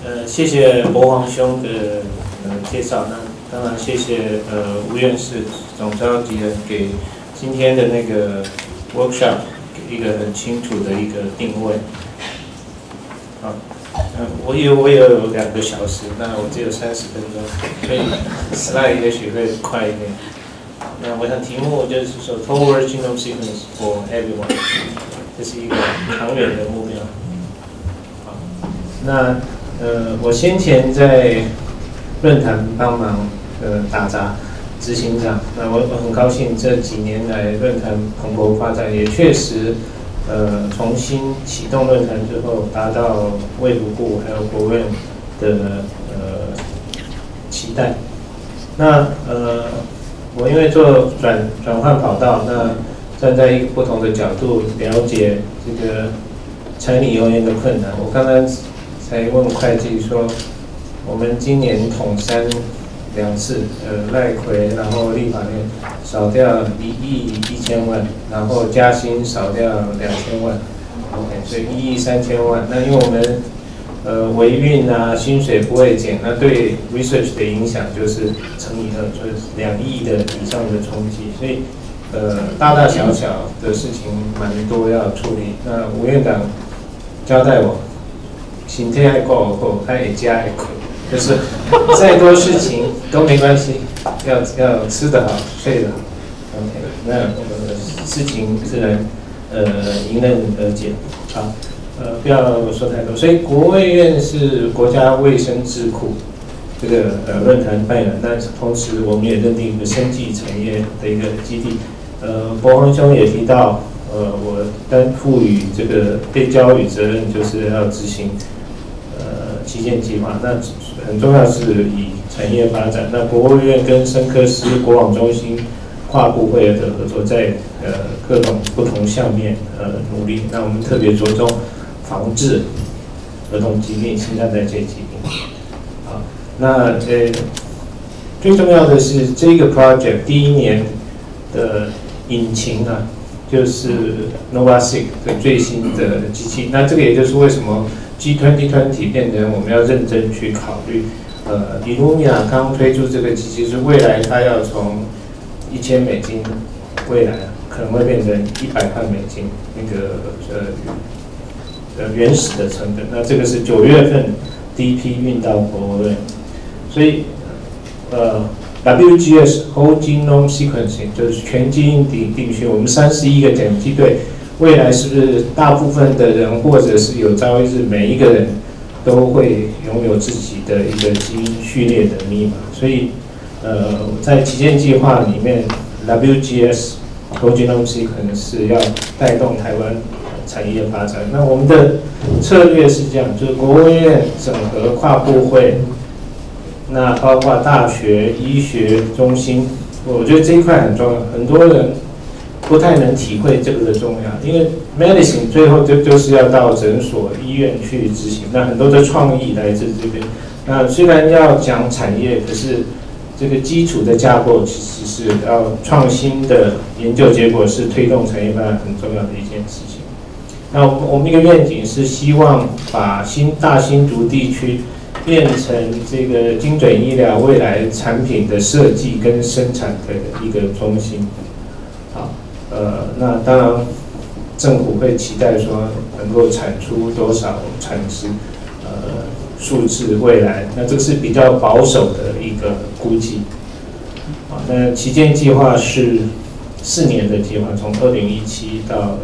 谢谢博煌兄的介绍。那当然谢谢吴院士总召集人给今天的那个 workshop 一个很清楚的一个定位。好，我以为我有2个小时，那我只有30分钟，所以 slide 也许会快一点。那我想题目就是说 Toward Genome Sequence for Everyone， 这是一个长远的目标。好，那我先前在论坛帮忙打杂执行长，那我很高兴这几年来论坛蓬勃发展，也确实重新启动论坛之后，达到卫福部还有国务院的期待。那我因为做转换跑道，那站在一个不同的角度了解这个柴米油盐的困难。我刚刚才问会计说，我们今年统删2次，赖奎，然后立法院少掉1亿1000万，然后加薪少掉2000万 ，OK， 所以1亿3000万。那因为我们维运啊，薪水不会减，那对 research 的影响就是乘以2，所以2亿的以上的冲击。所以大大小小的事情蛮多要处理。那吴院长交代我，身体爱顾好，爱家爱困，就是再多事情都没关系，要吃得好，睡得好 ，OK， 那事情自然迎刃而解。好，不要说太多。所以国卫院是国家卫生智库这个论坛扮演，那同时我们也认定一个生技产业的一个基地。博煌兄也提到，我担负于这个被交予责任，就是要执行旗舰计划。那很重要是以产业发展。那国务院跟生科司、国网中心跨部会的合作，在各种不同项面努力。那我们特别着重防治儿童疾病、新生代这些疾病。好，那最重要的是这个 project 第1年的引擎啊，就是 NovaSeq 的最新的机器。那这个也就是为什么 G2020 变成我们要认真去考虑。Illumina 刚推出这个机器，是未来它要从$1000，未来可能会变成$100万，那个原始的成本。那这个是9月份第一批运到国务院，所以WGS Whole Genome Sequencing 就是全基因定序，我们31个碱基对，未来是不是大部分的人，或者是有朝一日每一个人都会拥有自己的一个基因序列的密码？所以在旗舰计划里面 ，WGS Whole Genome Sequencing 是要带动台湾产业发展。那我们的策略是这样，就是国务院整合跨部会。那包括大学、医学中心，我觉得这一块很重要。很多人不太能体会这个的重要，因为 medicine 最后就是要到诊所、医院去执行。那很多的创意来自这边。那虽然要讲产业，可是这个基础的架构其实是要创新的研究结果，是推动产业发展很重要的一件事情。那我们一个愿景是希望把大新竹地区变成这个精准医疗未来产品的设计跟生产的一个中心。好，那当然政府会期待说能够产出多少产值，数字未来，那这是比较保守的一个估计。好，那旗舰计划是4年的计划，从2017到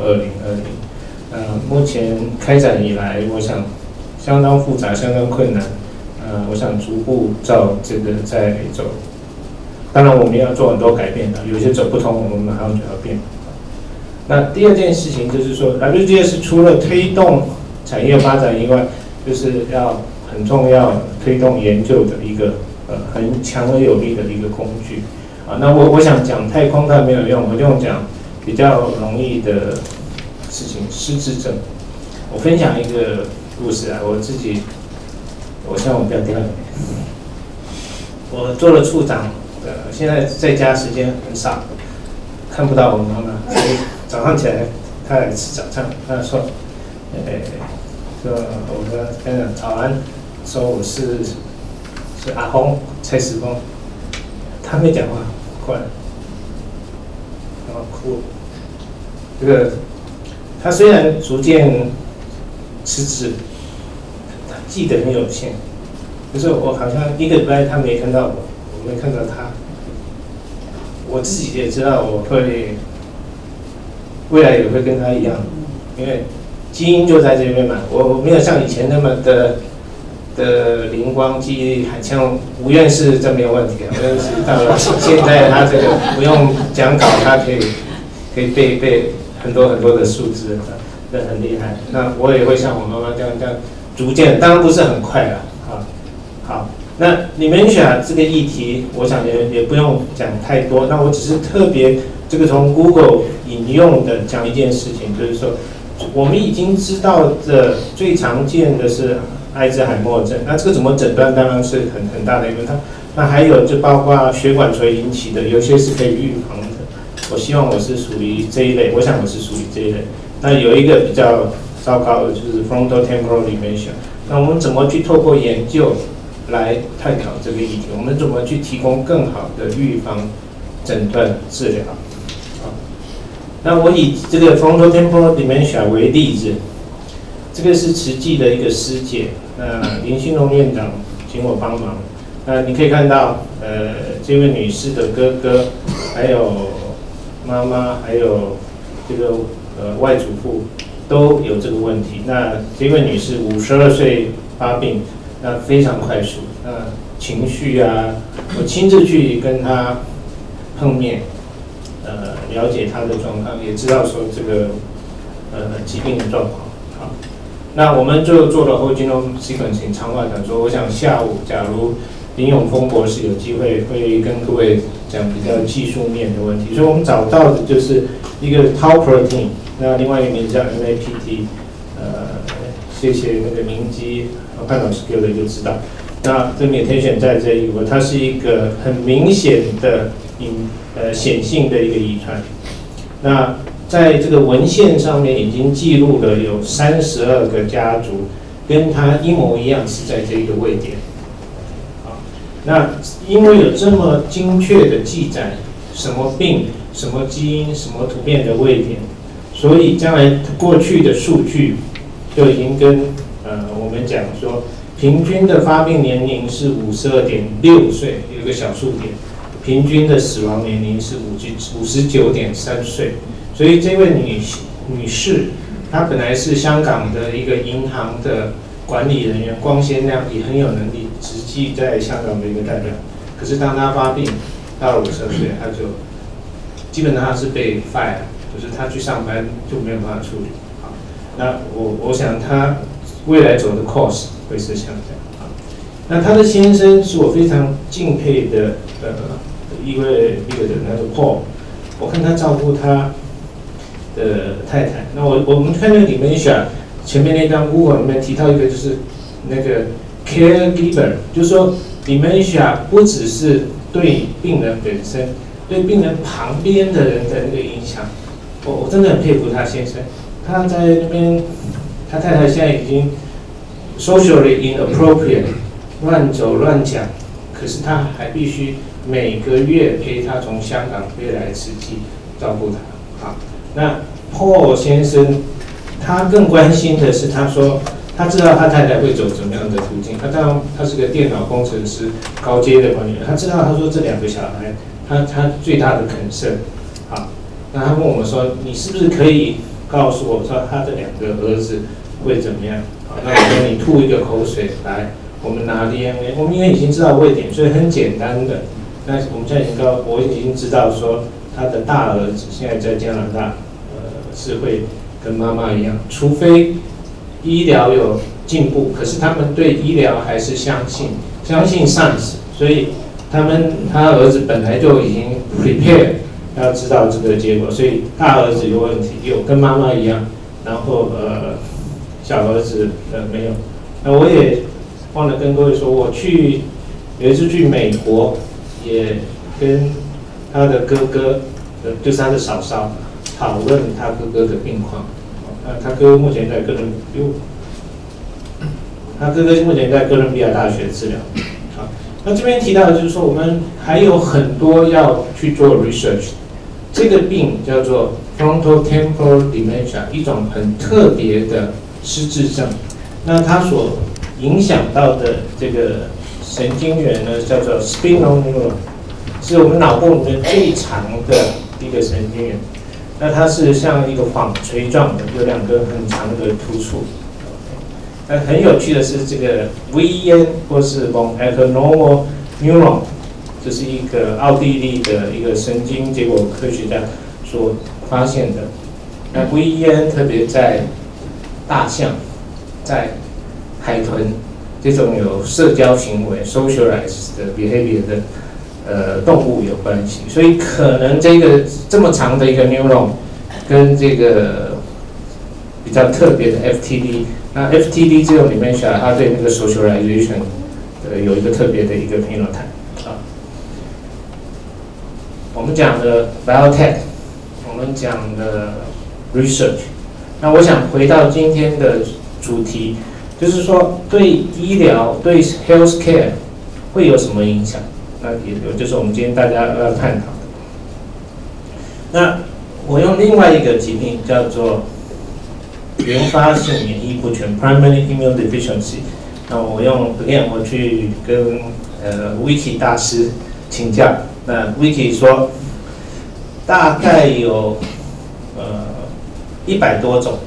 2020。目前开展以来，我想相当复杂，相当困难。我想逐步照这个在走。当然，我们要做很多改变的，有些走不通，我们马上就要变。那第2件事情就是说 ，WGS 除了推动产业发展以外，就是要很重要推动研究的一个很强而有力的一个工具。那我想讲太空它没有用，我就讲比较容易的事情，失智症。我分享一个故事啊，我自己。我希望我不要掉眼泪。我做了处长，现在在家时间很少，看不到我妈妈，所以早上起来她来吃早餐，她说，说我跟她讲早安， 说我是阿峰蔡时峰，他没讲话，快，然后哭了。这个他虽然逐渐失智，他记得很有限，可是我好像一个礼拜他没看到我，我没看到他，我自己也知道我会未来也会跟他一样，因为基因就在这边嘛，我没有像以前那么的灵光记忆力，像吴院士这没有问题啊。吴院士到了现在，他这个不用讲稿，他可以背很多的数字，那很厉害。那我也会像我妈妈这样逐渐，当然不是很快了啊。好，那dementia这个议题，我想也不用讲太多。那我只是特别这个从 Google 引用的讲一件事情，就是说。我们已经知道的最常见的是阿兹海默症，那这个怎么诊断当然是很大的一个。那还有就包括血管所引起的，有些是可以预防的。我希望我是属于这一类，我想我是属于这一类。那有一个比较糟糕的就是 frontotemporal dementia。那我们怎么去透过研究来探讨这个议题？我们怎么去提供更好的预防、诊断、治疗？那我以这个 frontotemporal dementia 为例子，这个是慈济的一个师姐，林兴荣院长请我帮忙。你可以看到，这位女士的哥哥，还有妈妈，还有这个外祖父都有这个问题。那这位女士52岁发病，那非常快速，情绪啊，我亲自去跟她碰面。了解他的状况，也知道说这个疾病的状况。好，那我们就做了 whole genome sequencing。长话讲说，我想下午假如林永峰博士有机会会跟各位讲比较技术面的问题。所以我们找到的就是一个 tau protein， 那另外一个名字叫 MAPT。谢谢那个明基潘老师给我的就知道。那这 mutation 在这一步，它是一个很明显的显性的一个遗传。那在这个文献上面已经记录了有32个家族跟它一模一样是在这个位点。好，那因为有这么精确的记载，什么病、什么基因、什么突变的位点，所以将来过去的数据就已经跟我们讲说，平均的发病年龄是52.6岁，有一个小数点。平均的死亡年龄是59.3岁，所以这位女士，她本来是香港的一个银行的管理人员，光鲜亮丽，很有能力，实际在香港的一个代表。可是当她发病到了52岁，她就基本上她是被 fire， 就是她去上班就没有办法处理。好，那我想她未来走的 course 会是像这样。好，那她的先生是我非常敬佩的一个人，那个 Paul， 我看他照顾他的太太。那我们看那个 dementia 前面那张 Google 里面提到一个，就是那个 caregiver， 就是说 dementia 不只是对病人本身，对病人旁边的人的那个影响。我真的很佩服他先生，他在那边，他太太现在已经 socially inappropriate， 乱走乱讲，可是他还必须每个月陪他从香港飞来慈济照顾他。好，那 Paul 先生他更关心的是，他说他知道他太太会走怎么样的途径。他是个电脑工程师，高阶的管理员。他知道，他说这2个小孩，他最大的concern。好，那他问我说，你是不是可以告诉我说他的2个儿子会怎么样？好，那我说你吐一个口水来，我们拿 DNA， 我们因为已经知道位点，所以很简单的。那我们现在我已经知道说，他的大儿子现在在加拿大，是会跟妈妈一样，除非医疗有进步，可是他们对医疗还是相信 science， 所以他儿子本来就已经 prepare 要知道这个结果，所以大儿子有问题，有跟妈妈一样，然后小儿子没有。那我也忘了跟各位说，我有一次去美国。也跟他的哥哥，就是他的嫂嫂讨论他哥哥的病况。他哥目前在哥伦比他哥哥目前在哥伦比亚大学治疗。好，那这边提到的就是说，我们还有很多要去做 research。这个病叫做 frontotemporal dementia， 一种很特别的失智症。那它所影响到的这个神经元呢，叫做 spinal neuron， 是我们脑部里面最长的一个神经元。那它是像一个纺锤状的，有2根很长的突触。那很有趣的是，这个 VEN 或是 von Economo neuron， 这是一个奥地利的一个神经结果科学家所发现的。那 VEN 特别在大象、在海豚这种有社交行为 socialized 的 behavior 的动物有关系，所以可能这个这么长的一个 neuron 跟这个比较特别的 FTD， 那 FTD 这种里面下来，它对那个 socialization 有一个特别的一个 phenotype 啊。我们讲的 biotech， 我们讲的 research， 那我想回到今天的主题，就是说对医疗、对 healthcare 会有什么影响？那也就是我们今天大家要探讨的。那我用另外一个疾病叫做原发性免疫不全 （primary immune deficiency）。那我用 again 我去跟Wiki 大师请教。那 Wiki 说，大概有100多种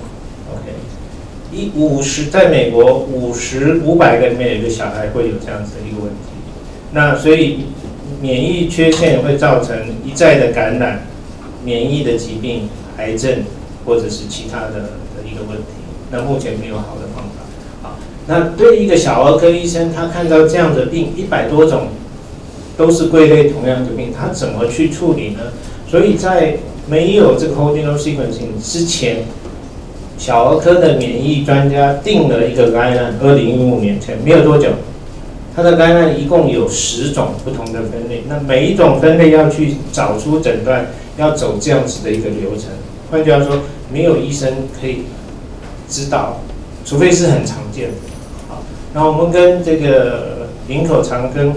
，OK，在美国500个里面有一个小孩会有这样子的一个问题。那所以免疫缺陷会造成一再的感染、免疫的疾病、癌症或者是其他的一个问题。那目前没有好的方法。好，那对一个小儿科医生，他看到这样的病100多种。都是归类同样的病，他怎么去处理呢？所以在没有这个 whole genome sequencing 之前，小儿科的免疫专家定了一个 guideline，2015年前没有多久，他的 guideline 一共有10种不同的分类，那每一种分类要去找出诊断，要走这样子的一个流程。换句话说，没有医生可以知道，除非是很常见的。好，那我们跟这个林口长庚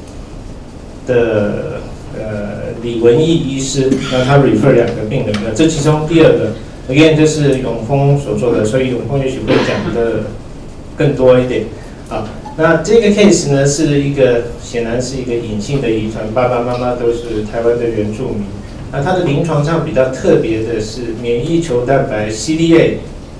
的李文义医师，那他 refer 2个病人，这其中第2个 ，again 这是永丰所做的，所以永丰也许会讲的更多一点啊。那这个 case 呢是一个显然是一个隐性的遗传，爸爸妈妈都是台湾的原住民。那他的临床上比较特别的是免疫球蛋白 CD8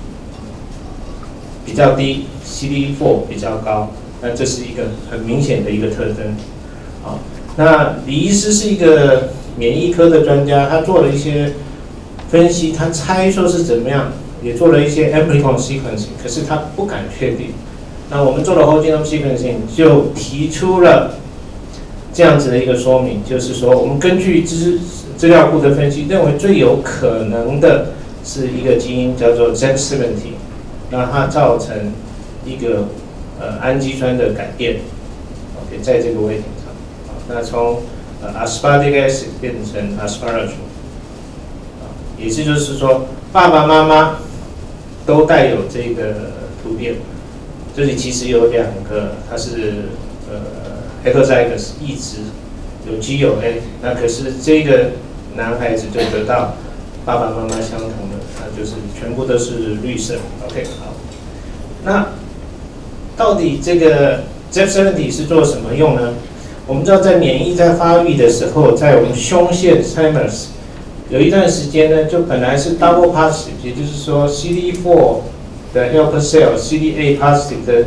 比较低 ，CD4 比较高，那这是一个很明显的一个特征啊。那李医师是一个免疫科的专家，他做了一些分析，他猜说是怎么样，也做了一些 amplicon sequencing， 可是他不敢确定。那我们做了 whole genome sequencing， 就提出了这样子的一个说明，就是说我们根据资料库的分析，认为最有可能的是一个基因叫做 ZEP70， 那它造成一个氨基酸的改变 ，OK， 在这个位置。那从aspartic acid 变成 asparagine， 也就是说爸爸妈妈都带有这个突变，这里其实有2个，它是heterozygous 异质，有 G 有 A， 那可是这个男孩子就得到爸爸妈妈相同的，那就是全部都是绿色 ，OK 好，那到底这个 ZEP70 是做什么用呢？我们知道，在免疫在发育的时候，在我们胸腺 thymus 有一段时间呢，就本来是 double positive， 也就是说 CD4 的 helper cell、CD8 positive 的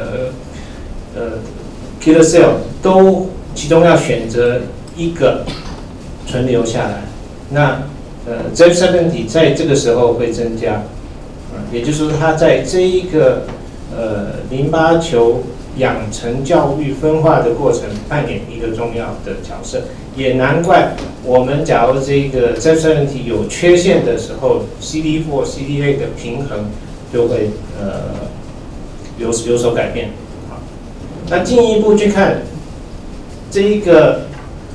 killer cell 都其中要选择一个存留下来。那ZEP70 在这个时候会增加，也就是说它在这一个淋巴球养成、教育、分化的过程扮演一个重要的角色，也难怪我们假如这个 ZEP70 有缺陷的时候 ，CD4、CD8 的平衡就会有所改变。好，那进一步去看这一个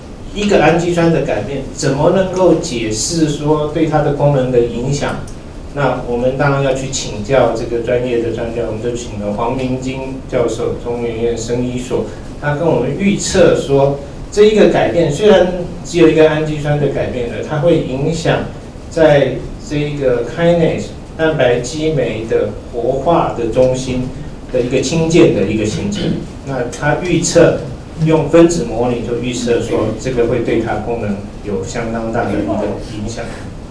氨基酸的改变，怎么能够解释说对它的功能的影响？ 那我们当然要去请教这个专业的专家，我们就请了黄明金教授，中原院生医所，他跟我们预测说，这一个改变虽然只有一个氨基酸的改变了，它会影响在这一个 kinase 蛋白激酶的活化的中心的一个氢键的一个形成。那他预测用分子模拟就预测说，这个会对它功能有相当大的一个影响。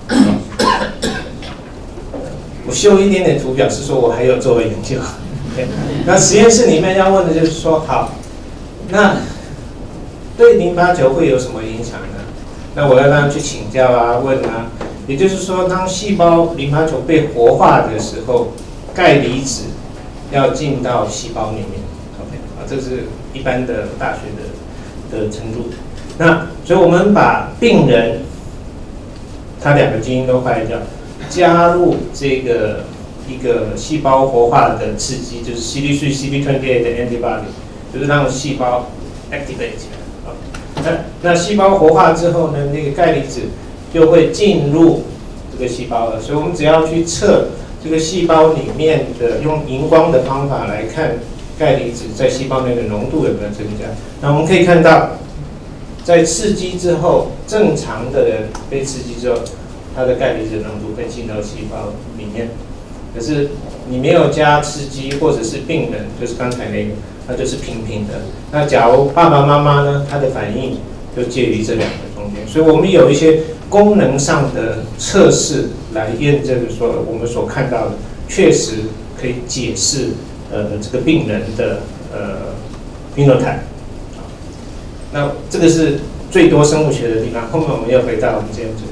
我秀一点点图，表示说我还有做研究。那实验室里面要问的就是说，好，那对淋巴球会有什么影响呢？那我要让他去请教啊，问啊。也就是说，当细胞淋巴球被活化的时候，钙离子要进到细胞里面。OK， 啊，这是一般的大学的程度。那所以我们把病人他2个基因都坏掉，加入这个一个细胞活化的刺激，就是 CD3、CD28 的 antibody， 就是让细胞 activate 起来。那细胞活化之后呢，那个钙离子就会进入这个细胞了。所以我们只要去测这个细胞里面的，用荧光的方法来看钙离子在细胞内的浓度有没有增加。那我们可以看到，在刺激之后，正常的人被刺激之后，它的钙离子浓度会进到细胞里面。可是你没有加刺激，或者是病人，就是刚才那个，它就是平平的。那假如爸爸妈妈呢，他的反应就介于这2个中间。所以我们有一些功能上的测试来验证说，我们所看到的确实可以解释这个病人的phenotype。那这个是最多生物学的地方。后面我们要回到我们今天主题。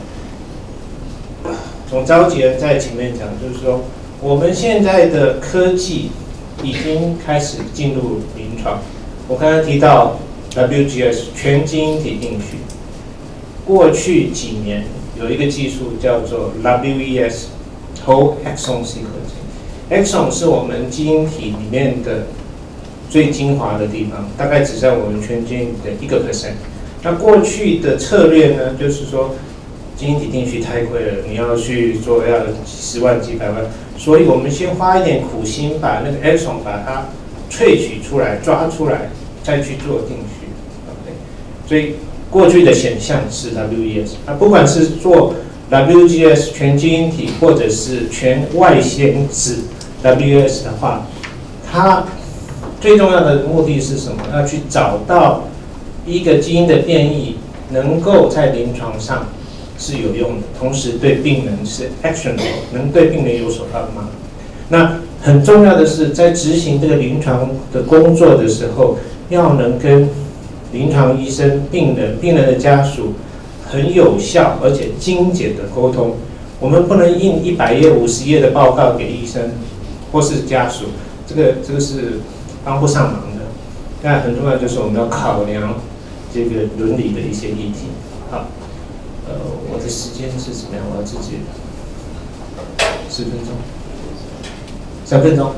从召集人在前面讲，就是说我们现在的科技已经开始进入临床。我刚才提到 WGS 全基因体定序，过去几年有一个技术叫做 WES Whole Exome Sequencing。Exome 是我们基因体里面的最精华的地方，大概只占我们全基因的1%。那过去的策略呢，就是说基因体定序太贵了，你要去做要几十万、几百万，所以我们先花一点苦心，把那个 exome 把它萃取出来、抓出来，再去做定序。OK， 所以过去的选项是 WES， 不管是做 WGS 全基因体或者是全外显子 WS 的话，它最重要的目的是什么？要去找到一个基因的变异能够在临床上是有用的，同时对病人是 actionable， 能对病人有所帮忙。那很重要的是，在执行这个临床的工作的时候，要能跟临床医生、病人的家属很有效而且精简的沟通。我们不能印100页、50页的报告给医生或是家属，这个是帮不上忙的。但很重要就是我们要考量这个伦理的一些议题。好。我的时间是怎么样？我要自己10分钟，3分钟，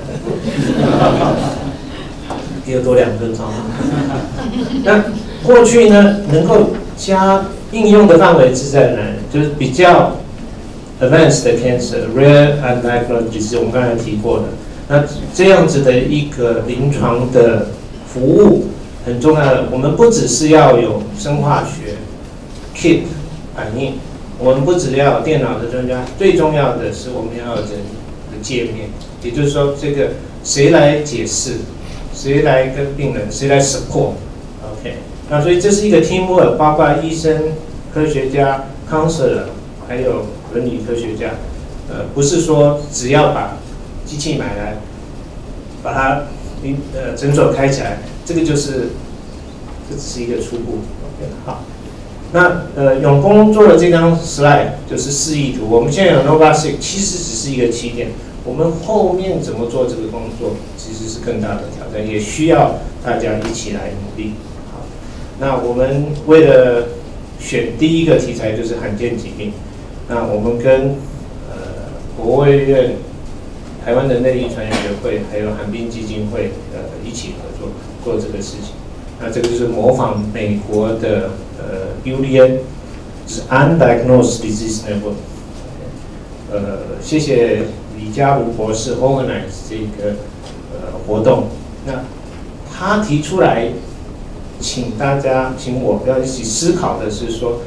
又多2分钟。那过去呢，能够加应用的范围是在哪里？就是比较 advanced 的 cancer、rare and diagnosed disease， 我们刚才提过的。那这样子的一个临床的服务很重要的，我们不只是要有生化学 kit。反应，我们不只要有电脑的专家，最重要的是我们要有人的界面，也就是说，这个谁来解释，谁来跟病人，谁来 support，OK， 那所以这是一个 teamwork， 包括医生、科学家、counselor， 还有伦理科学家，不是说只要把机器买来，把它诊所开起来，这只是一个初步 ，OK， 好。那永丰做的这张 slide 就是示意图。我们现在有 NovaSeq， 其实只是一个起点。我们后面怎么做这个工作，其实是更大的挑战，也需要大家一起来努力。好，那我们为了选第一个题材就是罕见疾病，那我们跟国卫院、台湾的内遗传学会还有罕病基金会一起合作做这个事情。那这个就是模仿美国的ULN， 就是 Undiagnosed Disease Network。 谢谢李嘉如博士 organize 这个活动。那他提出来，请我要一起思考的是说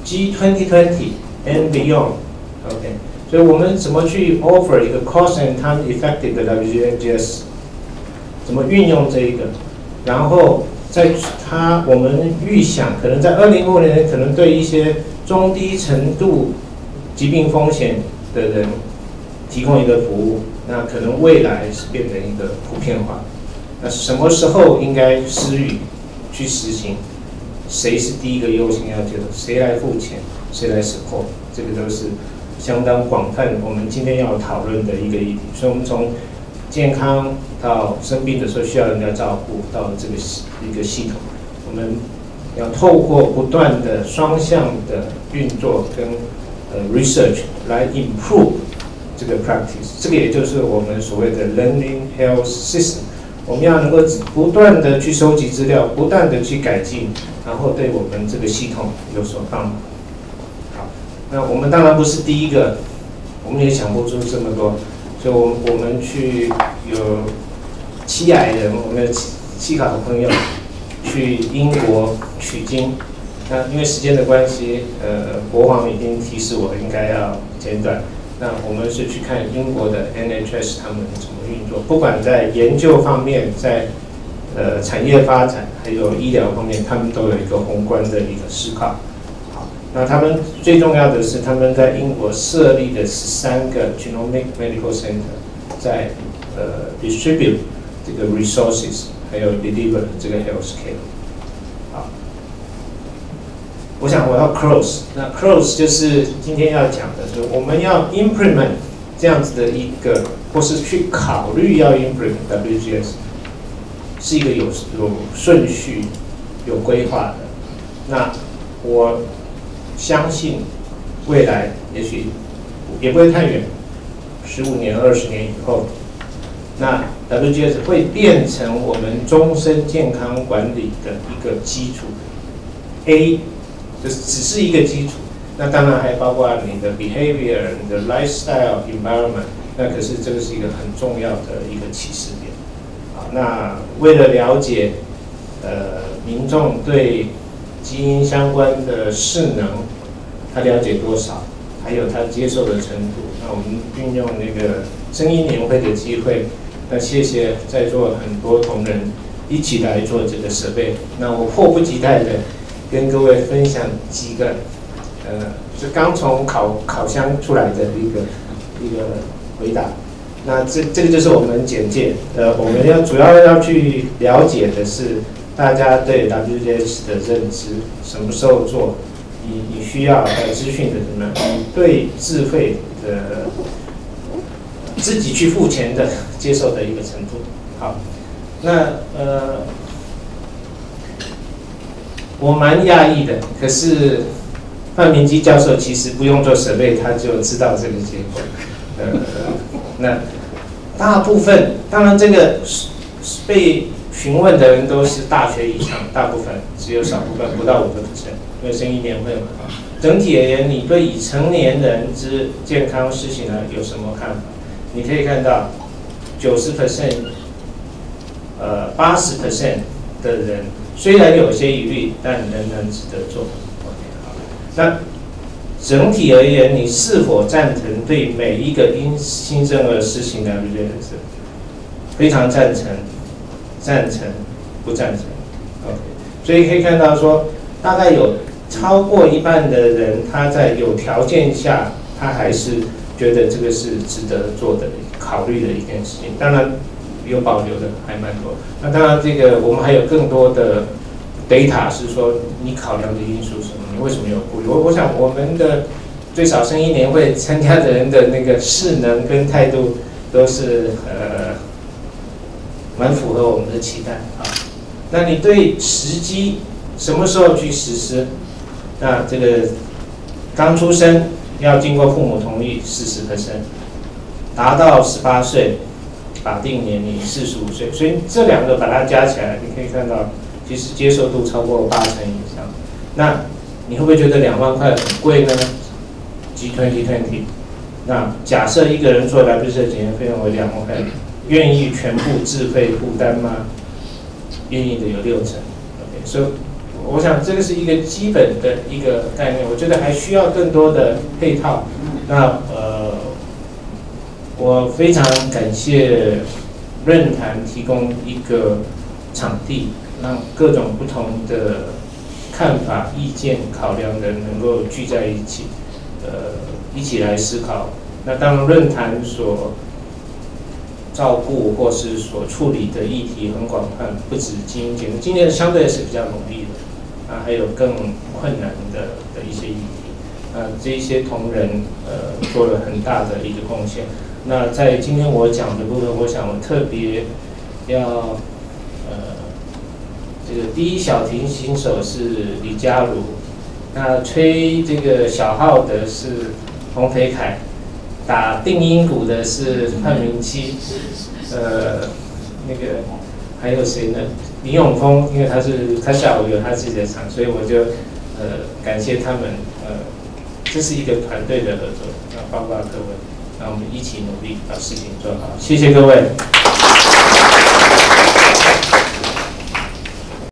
，G2020 and beyond，OK，所以我们怎么去 offer 一个 cost and time effective 的 WGS， 怎么运用这一个，然后我们预想可能在2050年，可能对一些中低程度疾病风险的人提供一个服务，那可能未来是变成一个普遍化。那什么时候应该施予去实行？谁是第一个优先要求的？谁来付钱？谁来 support？ 这个都是相当广泛，我们今天要讨论的一个议题。所以，我们从健康到生病的时候需要人家照顾，到这个一个系统，我们要透过不断的双向的运作跟research 来 improve 这个 practice。这个也就是我们所谓的 learning health system。我们要能够不断的去收集资料，不断的去改进，然后对我们这个系统有所帮忙。好，那我们当然不是第一个，我们也想不出这么多，所以我们去有7矮人，我们的7个好朋友去英国取经。那因为时间的关系，国王已经提示我应该要简短。那我们是去看英国的 NHS 他们怎么运作，不管在研究方面，在产业发展，还有医疗方面，他们都有一个宏观的一个思考。好，那他们最重要的是他们在英国设立的13个 Genomic Medical Center， 在distribute 这个 resources， 还有 deliver 这个 healthcare。好。我想我要 close， 那 close 就是今天要讲的，就是我们要 implement 这样子的一个，或是去考虑要 implement WGS， 是一个有顺序、有规划的。那我相信未来也许也不会太远，15年、20年以后，那 WGS 会变成我们终身健康管理的一个基础。A就是只是一个基础，那当然还包括你的 behavior、你的 lifestyle、environment， 那可是这个是一个很重要的一个起始点。好，那为了了解民众对基因相关的势能，他了解多少，还有他接受的程度，那我们运用那个生医年会的机会，那谢谢在座很多同仁一起来做这个设备，那我迫不及待的跟各位分享几个，就刚从烤箱出来的一个回答。那这个就是我们简介。我们主要要去了解的是大家对 WGS 的认知，什么时候做，你需要资讯的什么，你对自费的自己去付钱的接受的一个程度。好，那我蛮讶异的，可是范明基教授其实不用做设备，他就知道这个结果。那大部分，当然这个被询问的人都是大学以上，大部分只有少部分不到5%，因为生医年会嘛。整体而言，你对已成年人之健康事情呢有什么看法？你可以看到90%、80% 的人。虽然有些疑虑，但仍然值得做。OK， 好。那整体而言，你是否赞成对每一个因新生儿施行 WGS？ 非常赞成，赞成，不赞成。OK， 所以可以看到说，大概有超过一半的人，他在有条件下，他还是觉得这个是值得做的、考虑的一件事情。当然。有保留的还蛮多，那当然这个我们还有更多的 data 是说你考量的因素是什么，你为什么有顾虑？我想我们的最少生医年会参加的人的那个势能跟态度都是蛮符合我们的期待啊。那你对时机什么时候去实施？那这个刚出生要经过父母同意40%，达到18岁。法定年龄45岁，所以这两个把它加起来，你可以看到，其实接受度超过80%以上。那你会不会觉得2万块很贵呢？G2020， 那假设一个人做来宾社检验费用为2万块，愿意全部自费负担吗？愿意的有60%。OK， 所以我想这个是一个基本的一个概念，我觉得还需要更多的配套。那我非常感谢论坛提供一个场地，让各种不同的看法、意见、考量的人能够聚在一起，一起来思考。那当然，论坛所照顾或是所处理的议题很广泛，不止经营节目，今年相对是比较容易的，还有更困难的一些议题，这一些同仁做了很大的一个贡献。那在今天我讲的部分，我想我特别要这个第一小提新手是李佳如，那吹这个小号的是洪培凯，打定音鼓的是范明基，那个还有谁呢？林永峰，因为他下午有他自己的场，所以我就感谢他们，这是一个团队的合作，那包括各位。那我们一起努力把事情做好，谢谢各位。